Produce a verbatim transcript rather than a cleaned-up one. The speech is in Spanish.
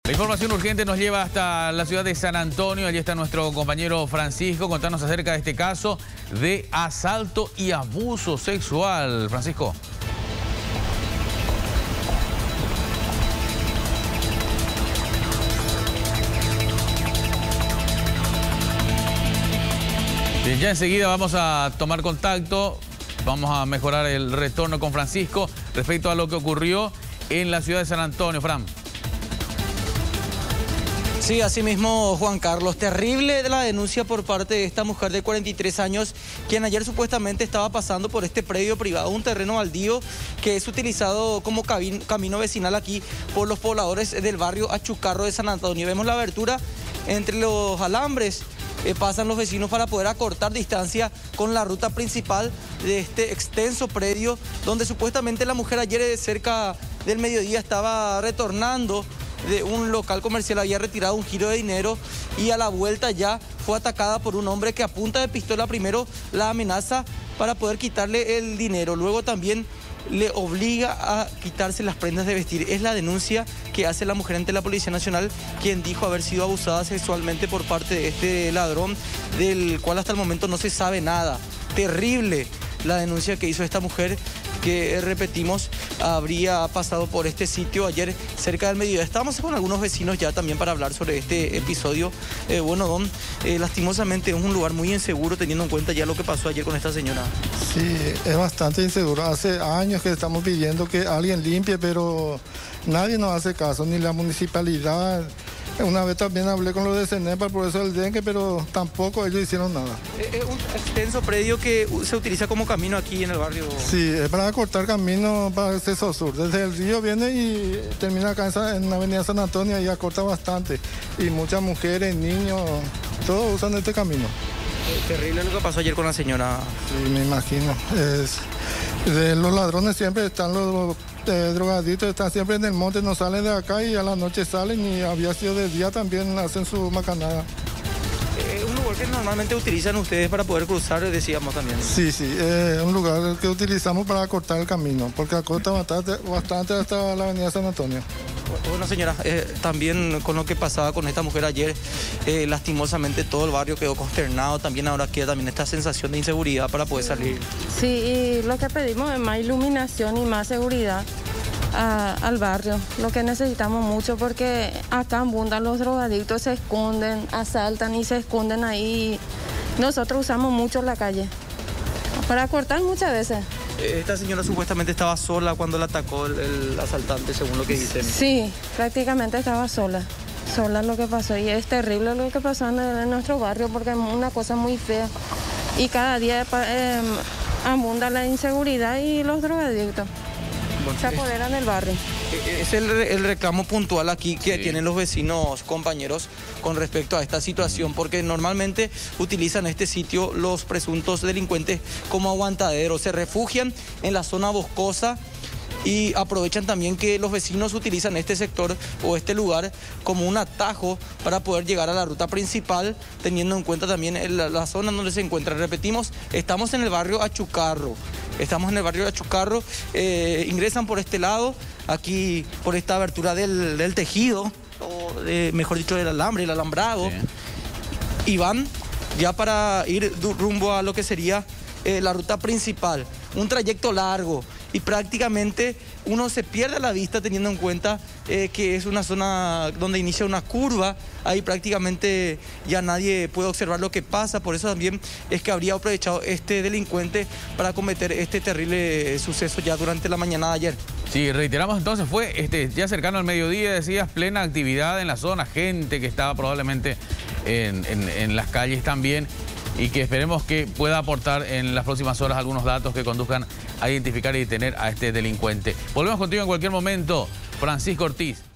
La información urgente nos lleva hasta la ciudad de San Antonio. Allí está nuestro compañero Francisco contándonos acerca de este caso de asalto y abuso sexual. Francisco. Bien, ya enseguida vamos a tomar contacto, vamos a mejorar el retorno con Francisco respecto a lo que ocurrió en la ciudad de San Antonio. Fran. Sí, así mismo, Juan Carlos. Terrible la denuncia por parte de esta mujer de cuarenta y tres años, quien ayer supuestamente estaba pasando por este predio privado, un terreno baldío que es utilizado como camino vecinal aquí por los pobladores del barrio Achucarro de San Antonio. Vemos la abertura entre los alambres. Eh, pasan los vecinos para poder acortar distancia con la ruta principal de este extenso predio, donde supuestamente la mujer ayer cerca del mediodía estaba retornando de un local comercial, había retirado un giro de dinero y a la vuelta ya fue atacada por un hombre que a punta de pistola primero la amenaza para poder quitarle el dinero, luego también le obliga a quitarse las prendas de vestir. Es la denuncia que hace la mujer ante la Policía Nacional, quien dijo haber sido abusada sexualmente por parte de este ladrón, del cual hasta el momento no se sabe nada. Terrible la denuncia que hizo esta mujer, que repetimos, habría pasado por este sitio ayer cerca del mediodía. Estábamos con algunos vecinos ya también para hablar sobre este episodio. Eh, bueno, Don, eh, lastimosamente es un lugar muy inseguro teniendo en cuenta ya lo que pasó ayer con esta señora. Sí, es bastante inseguro. Hace años que estamos pidiendo que alguien limpie, pero nadie nos hace caso, ni la municipalidad. Una vez también hablé con los de Cenepa por eso del dengue, pero tampoco ellos hicieron nada. Es un extenso predio que se utiliza como camino aquí en el barrio. Sí, es para cortar camino para el acceso sur. Desde el río viene y termina acá en, esa, en la avenida San Antonio y acorta bastante. Y muchas mujeres, niños, todos usan este camino. Es terrible lo que pasó ayer con la señora. Sí, me imagino. Es, de los ladrones siempre están los... Eh, drogaditos, están siempre en el monte, no salen de acá y a la noche salen, y había sido de día también hacen su macanada. Es eh, un lugar que normalmente utilizan ustedes para poder cruzar, decíamos también. Sí, sí, es eh, un lugar que utilizamos para cortar el camino, porque acorta bastante, bastante hasta la avenida San Antonio. Bueno, señora, eh, también con lo que pasaba con esta mujer ayer, eh, lastimosamente todo el barrio quedó consternado, también ahora queda también esta sensación de inseguridad para poder salir. Sí, y lo que pedimos es más iluminación y más seguridad a, al barrio, lo que necesitamos mucho, porque acá abundan los drogadictos, se esconden, asaltan y se esconden ahí. Nosotros usamos mucho la calle para cortar muchas veces. Esta señora supuestamente estaba sola cuando la atacó el, el asaltante, según lo que dicen. Sí, prácticamente estaba sola, sola lo que pasó. Y es terrible lo que pasó en, en nuestro barrio, porque es una cosa muy fea. Y cada día eh, abunda la inseguridad y los drogadictos. Bueno, se apoderan del barrio. Es el, el reclamo puntual aquí que sí. tienen los vecinos, compañeros, con respecto a esta situación, porque normalmente utilizan este sitio los presuntos delincuentes como aguantadero, se refugian en la zona boscosa y aprovechan también que los vecinos utilizan este sector o este lugar como un atajo para poder llegar a la ruta principal, teniendo en cuenta también la, la zona donde se encuentra. Repetimos, estamos en el barrio Achucarro, estamos en el barrio Achucarro, eh, ingresan por este lado, aquí por esta abertura del, del tejido, o de, mejor dicho del alambre, el alambrado, sí. Y van ya para ir rumbo a lo que sería eh, la ruta principal, un trayecto largo. Y prácticamente uno se pierde la vista teniendo en cuenta eh, que es una zona donde inicia una curva, ahí prácticamente ya nadie puede observar lo que pasa, por eso también es que habría aprovechado este delincuente para cometer este terrible suceso ya durante la mañana de ayer. Sí, reiteramos entonces, fue este, ya cercano al mediodía, decías, plena actividad en la zona, gente que estaba probablemente en, en, en las calles también, y que esperemos que pueda aportar en las próximas horas algunos datos que conduzcan a identificar y detener a este delincuente. Volvemos contigo en cualquier momento, Francisco Ortiz.